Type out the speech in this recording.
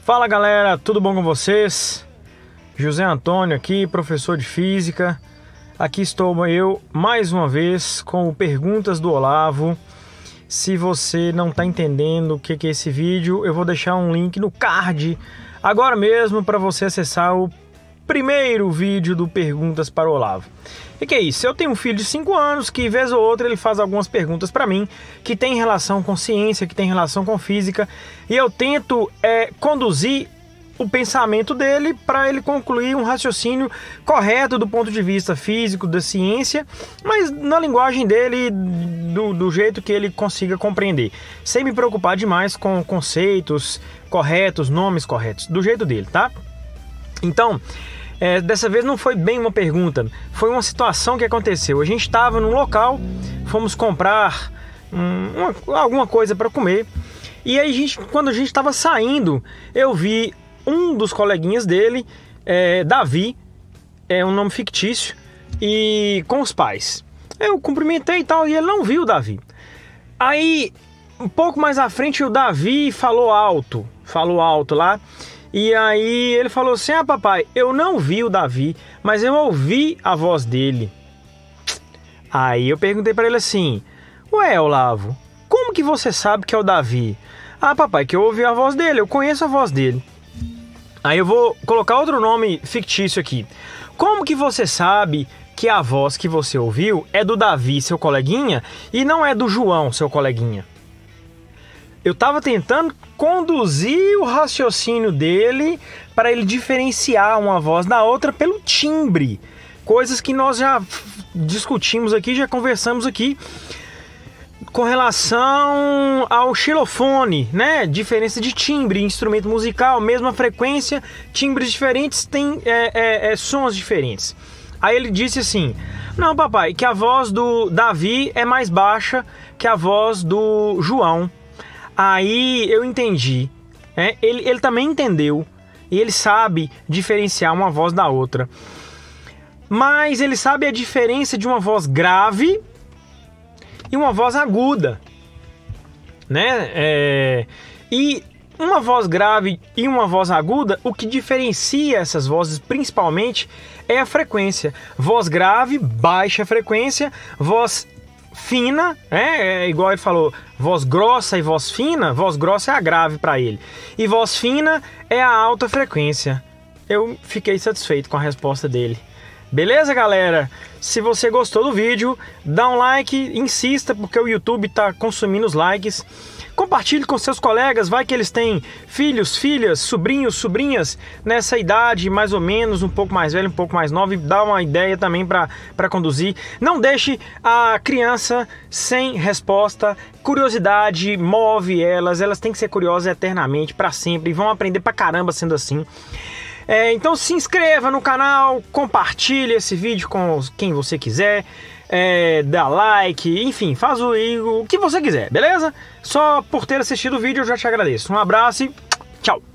Fala galera, tudo bom com vocês? José Antônio aqui, professor de Física. Aqui estou eu mais uma vez com Perguntas do Olavo. Se você não está entendendo o que é esse vídeo, eu vou deixar um link no card agora mesmo para você acessar o primeiro vídeo do Perguntas para o Olavo. E que é isso? Eu tenho um filho de 5 anos que, vez ou outra, ele faz algumas perguntas para mim que tem relação com ciência, que tem relação com física, e eu tento conduzir o pensamento dele para ele concluir um raciocínio correto do ponto de vista físico, da ciência, mas na linguagem dele, do jeito que ele consiga compreender, sem me preocupar demais com conceitos corretos, nomes corretos, do jeito dele, tá? Então, dessa vez não foi bem uma pergunta, foi uma situação que aconteceu. A gente estava num local, fomos comprar alguma coisa para comer, e aí quando a gente estava saindo, eu vi um dos coleguinhas dele, Davi, é um nome fictício, e com os pais. Eu cumprimentei e tal, e ele não viu o Davi. Aí, um pouco mais à frente, o Davi falou alto lá. E aí ele falou assim: ah, papai, eu não vi o Davi, mas eu ouvi a voz dele. Aí eu perguntei para ele assim: ué, Olavo, como que você sabe que é o Davi? Ah, papai, que eu ouvi a voz dele, eu conheço a voz dele. Aí eu vou colocar outro nome fictício aqui. Como que você sabe que a voz que você ouviu é do Davi, seu coleguinha, e não é do João, seu coleguinha? Eu estava tentando conduzir o raciocínio dele para ele diferenciar uma voz da outra pelo timbre. Coisas que nós já discutimos aqui, já conversamos aqui com relação ao xilofone, né? Diferença de timbre, instrumento musical, mesma frequência, timbres diferentes têm sons diferentes. Aí ele disse assim: não, papai, que a voz do Davi é mais baixa que a voz do João. Aí eu entendi, ele também entendeu, e ele sabe diferenciar uma voz da outra, mas ele sabe a diferença de uma voz grave e uma voz aguda, né? E uma voz grave e uma voz aguda, o que diferencia essas vozes principalmente é a frequência. Voz grave, baixa frequência, voz fina, igual ele falou, voz grossa e voz fina. Voz grossa é a grave para ele, e voz fina é a alta frequência. Eu fiquei satisfeito com a resposta dele. Beleza, galera? Se você gostou do vídeo, dá um like, insista, porque o YouTube está consumindo os likes. Compartilhe com seus colegas, vai que eles têm filhos, filhas, sobrinhos, sobrinhas nessa idade, mais ou menos, um pouco mais velho, um pouco mais nova, e dá uma ideia também para conduzir. Não deixe a criança sem resposta. Curiosidade move elas têm que ser curiosas eternamente, para sempre, e vão aprender pra caramba sendo assim. Então se inscreva no canal, compartilhe esse vídeo com quem você quiser, dá like, enfim, faz o que você quiser, beleza? Só por ter assistido o vídeo eu já te agradeço. Um abraço e tchau!